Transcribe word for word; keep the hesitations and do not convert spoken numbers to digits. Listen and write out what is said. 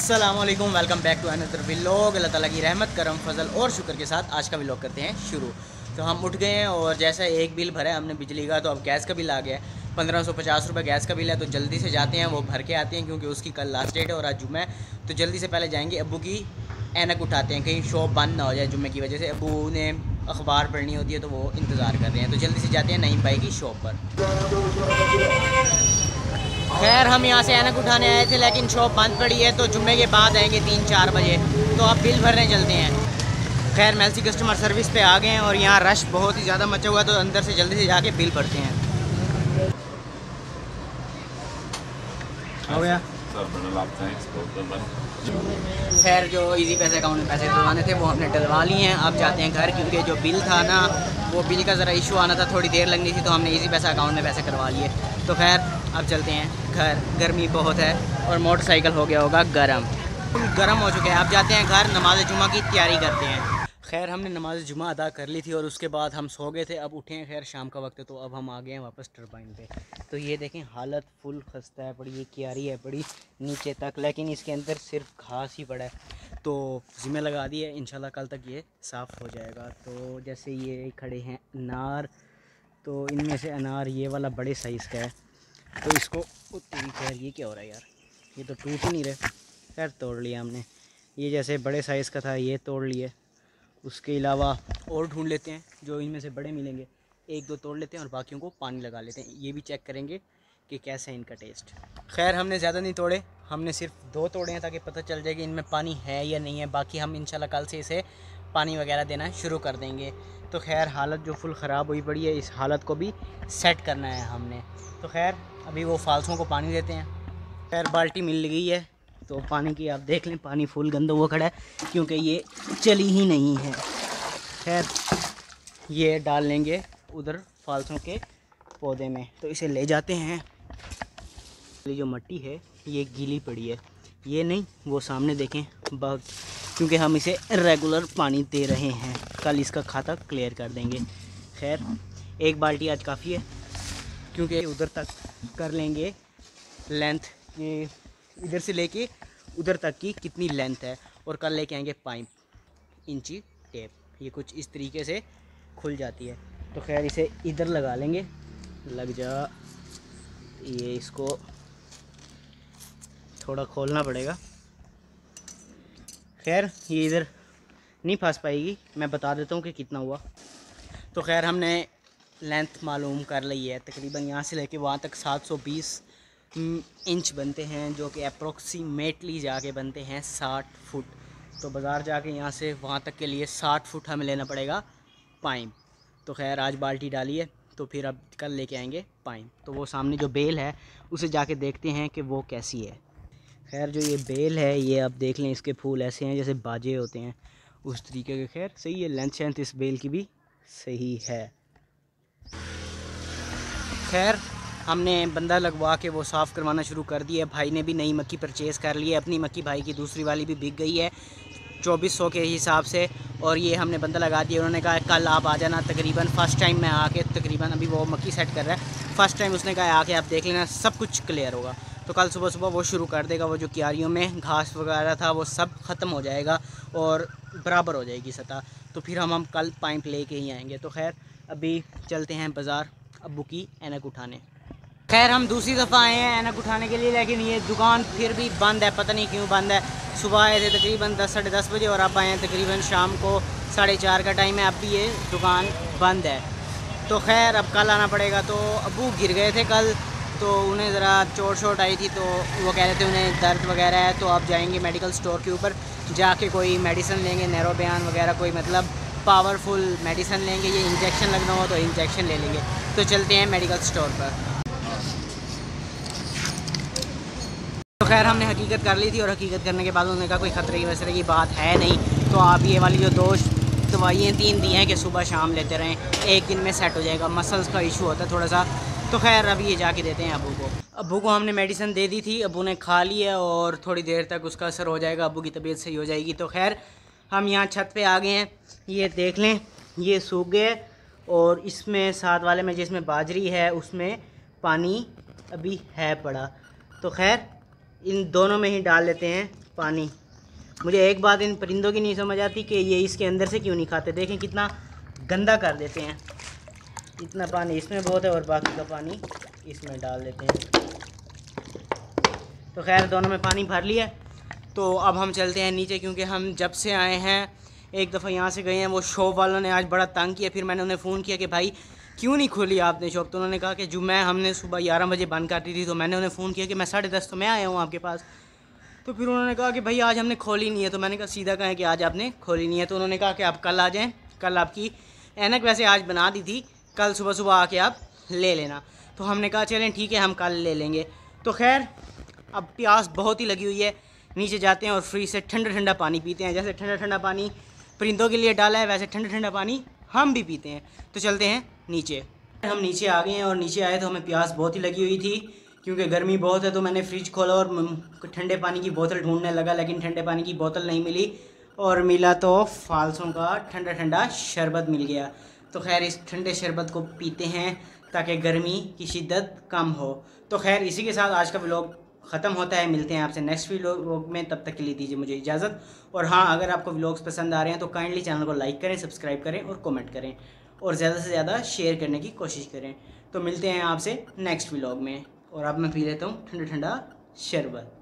अस्सलामुअलैकुम, welcome back to another vlog. अल्लाह ताला की रहमत, करम, फजल और शुक्र के साथ आज का व्लॉग करते हैं शुरू। तो हम उठ गए हैं और जैसा एक बिल भरा है हमने बिजली का, तो अब गैस का बिल आ गया है। पंद्रह सौ पचास रुपये गैस का बिल है। तो जल्दी से जाते हैं, वो भर के आते हैं क्योंकि उसकी कल लास्ट डेट है और आज जुम्मा है। तो जल्दी से पहले जाएंगे, अब्बू की ऐनक उठाते हैं, कहीं शॉप बंद ना हो जाए जुम्मे की वजह से। अब्बू ने अखबार पढ़नी होती है तो वो इंतज़ार कर रहे हैं। तो जल्दी से जाते हैं नईम भाई की शॉप पर। खैर हम यहाँ से ऐनक उठाने आए थे लेकिन शॉप बंद पड़ी है, तो जुम्मे के बाद आएंगे तीन चार बजे। तो अब बिल भरने चलते हैं। खैर मेलसी कस्टमर सर्विस पे आ गए हैं और यहाँ रश बहुत ही ज़्यादा मचा हुआ है, तो अंदर से जल्दी से जाके बिल भरते हैं। हो गया। खैर जो इजी पैसे अकाउंट में पैसे डलवाने थे वो हमने डलवा लिए हैं। अब जाते हैं घर, क्योंकि जो बिल था ना वो बिल का ज़रा इशू आना था, थोड़ी देर लगनी थी, तो हमने इजी पैसा अकाउंट में पैसे करवा लिए। तो खैर अब चलते हैं घर, गर्मी बहुत है और मोटरसाइकिल हो गया होगा गरम, गरम हो चुके हैं। अब जाते हैं घर, नमाज जुमा की तैयारी करते हैं। खैर हमने नमाज जुमा अदा कर ली थी और उसके बाद हम सो गए थे। अब उठे हैं, खैर शाम का वक्त है, तो अब हम आ गए हैं वापस टरबाइन पे। तो ये देखें हालत फुल खस्ता है पड़ी, ये क्यारी है पड़ी नीचे तक, लेकिन इसके अंदर सिर्फ घास ही पड़ा है। तो ज़िम्मे लगा दी है, इंशाल्लाह कल तक ये साफ़ हो जाएगा। तो जैसे ये खड़े हैं अनार, तो इनमें से अनार ये वाला बड़े साइज़ का है, तो इसको खैर ये क्या हो रहा है यार, ये तो टूट ही नहीं रहे। खैर तोड़ लिया हमने, ये जैसे बड़े साइज़ का था ये तोड़ लिए। उसके अलावा और ढूंढ लेते हैं जो इनमें से बड़े मिलेंगे, एक दो तोड़ लेते हैं और बाकियों को पानी लगा लेते हैं। ये भी चेक करेंगे कि कैसा है इनका टेस्ट। खैर हमने ज़्यादा नहीं तोड़े, हमने सिर्फ दो तोड़े हैं ताकि पता चल जाए कि इनमें पानी है या नहीं है। बाकी हम इंशाल्लाह कल से इसे पानी वगैरह देना शुरू कर देंगे। तो खैर हालत जो फुल ख़राब हुई पड़ी है, इस हालत को भी सेट करना है हमने। तो खैर अभी वो फालसों को पानी देते हैं। खैर बाल्टी मिल गई है, तो पानी की आप देख लें, पानी फुल गंदा हुआ खड़ा है क्योंकि ये चली ही नहीं है। खैर ये डाल लेंगे उधर फालसों के पौधे में, तो इसे ले जाते हैं। ये जो मिट्टी है ये गीली पड़ी है, ये नहीं वो सामने देखें बहुत, क्योंकि हम इसे रेगुलर पानी दे रहे हैं। कल इसका खाता क्लियर कर देंगे। खैर एक बाल्टी आज काफ़ी है, क्योंकि उधर तक कर लेंगे लेंथ, ये इधर से लेके उधर तक की कितनी लेंथ है, और कल लेके आएंगे पाइप, इंची टेप, ये कुछ इस तरीके से खुल जाती है। तो खैर इसे इधर लगा लेंगे, लग जा, ये इसको थोड़ा खोलना पड़ेगा। खैर ये इधर नहीं फंस पाएगी, मैं बता देता हूँ कि कितना हुआ। तो खैर हमने लेंथ मालूम कर ली है, तकरीबन यहाँ से लेके वहाँ तक सात सौ बीस इंच बनते हैं, जो कि अप्रोक्सीमेटली जाके बनते हैं साठ फुट। तो बाज़ार जाके यहाँ से वहाँ तक के लिए साठ फुट हमें लेना पड़ेगा पाइप। तो खैर आज बाल्टी डाली है, तो फिर अब कल लेके आएंगे पाइप। तो वो सामने जो बेल है उसे जाके देखते हैं कि वो कैसी है। खैर जो ये बेल है ये आप देख लें, इसके फूल ऐसे हैं जैसे बाजे होते हैं, उस तरीके के। खैर सही है, लेंथ शेंथ इस बेल की भी सही है। खैर हमने बंदा लगवा के वो साफ़ करवाना शुरू कर दिया है। भाई ने भी नई मक्की परचेज़ कर ली है अपनी मक्की, भाई की दूसरी वाली भी बिक गई है चौबीस सौ के हिसाब से, और ये हमने बंदा लगा दिया। उन्होंने कहा कल आप आ जाना, तकरीबन फ़र्स्ट टाइम मैं आके, तकरीबन अभी वो मक्की सेट कर रहा है, फ़र्स्ट टाइम उसने कहा आके आप देख लेना, सब कुछ क्लियर होगा। तो कल सुबह सुबह वो शुरू कर देगा, वो जो क्यारियों में घास वगैरह था वो सब ख़त्म हो जाएगा और बराबर हो जाएगी सतह। तो फिर हम हम कल पाइप ले के ही आएँगे। तो खैर अभी चलते हैं बाज़ार अब्बू की ऐनक उठाने। खैर हम दूसरी दफ़ा आए हैं ऐनक उठाने के लिए, लेकिन ये दुकान फिर भी बंद है, पता नहीं क्यों बंद है। सुबह आए थे तकरीबन दस साढ़े दस बजे और अब आए हैं तकरीबन शाम को साढ़े चार का टाइम है, अब भी ये दुकान बंद है। तो खैर अब कल आना पड़ेगा। तो अब्बू गिर गए थे कल, तो उन्हें ज़रा चोट शोट आई थी, तो वो कह रहे थे उन्हें दर्द वगैरह है। तो अब जाएंगे मेडिकल स्टोर के ऊपर, जाके कोई मेडिसिन लेंगे, नैरोबियान वगैरह कोई मतलब पावरफुल मेडिसिन लेंगे। ये इंजेक्शन लगना हो तो इंजेक्शन ले लेंगे। तो चलते हैं मेडिकल स्टोर पर। तो खैर हमने हकीकत कर ली थी, और हकीकत करने के बाद उन्होंने कहा कोई ख़तरे की वसरे की बात है नहीं। तो आप ये वाली जो दो दवाइयाँ तीन दी हैं कि सुबह शाम लेते रहें, एक दिन में सेट हो जाएगा। मसल्स का इशू होता है थोड़ा सा। तो खैर अभी ये जाके देते हैं अब्बू को। अब्बू को हमने मेडिसिन दे दी थी, अब्बू ने खा ली है और थोड़ी देर तक उसका असर हो जाएगा, अब्बू की तबीयत सही हो जाएगी। तो खैर हम यहाँ छत पे आ गए हैं, ये देख लें ये सूख गए, और इसमें साथ वाले में जिसमें बाजरी है उसमें पानी अभी है पड़ा। तो खैर इन दोनों में ही डाल लेते हैं पानी। मुझे एक बात इन परिंदों की नहीं समझ आती कि ये इसके अंदर से क्यों नहीं खाते। देखें कितना गंदा कर देते हैं। इतना पानी इसमें बहुत है और बाकी का पानी इसमें डाल देते हैं। तो खैर दोनों में पानी भर लिया। तो अब हम चलते हैं नीचे, क्योंकि हम जब से आए हैं एक दफ़ा यहाँ से गए हैं, वो शॉप वालों ने आज बड़ा तंग किया। फिर मैंने उन्हें फ़ोन किया कि भाई क्यों नहीं खोली आपने शॉप। तो उन्होंने कहा कि जो मैं हमने सुबह ग्यारह बजे बंद कर दी थी। तो मैंने उन्हें फ़ोन किया कि मैं साढ़े दस तो मैं आया हूँ आपके पास। तो फिर उन्होंने कहा कि भाई आज हमने खोली नहीं है। तो मैंने कहा सीधा कहें कि आज आपने खोली नहीं है। तो उन्होंने कहा कि आप कल आ जाएँ, कल आपकी ऐनक वैसे आज बना दी थी, कल सुबह सुबह आके आप ले लेना। तो हमने कहा चलें ठीक है हम कल ले लेंगे। तो खैर अब प्यास बहुत ही लगी हुई है, नीचे जाते हैं और फ्रिज से ठंडा ठंडा पानी पीते हैं। जैसे ठंडा ठंडा पानी परिंदों के लिए डाला है वैसे ठंडा ठंडा पानी हम भी पीते हैं। तो चलते हैं नीचे। हम नीचे आ गए हैं और नीचे आए तो हमें प्यास बहुत ही लगी हुई थी, क्योंकि गर्मी बहुत है। तो मैंने फ्रिज खोला और ठंडे पानी की बोतल ढूंढने लगा, लेकिन ठंडे पानी की बोतल नहीं मिली और मिला तो फालसों का ठंडा ठंडा शरबत मिल गया। तो खैर इस ठंडे शरबत को पीते हैं ताकि गर्मी की शिद्दत कम हो। तो खैर इसी के साथ आज का व्लॉग ख़त्म होता है। मिलते हैं आपसे नेक्स्ट व्लॉग में, तब तक के लिए दीजिए मुझे इजाज़त। और हाँ, अगर आपको व्लॉग्स पसंद आ रहे हैं तो काइंडली चैनल को लाइक करें, सब्सक्राइब करें और कमेंट करें और ज़्यादा से ज़्यादा शेयर करने की कोशिश करें। तो मिलते हैं आपसे नेक्स्ट व्लॉग में। और अब मैं पी लेता हूँ ठंडा ठंडा शरबत।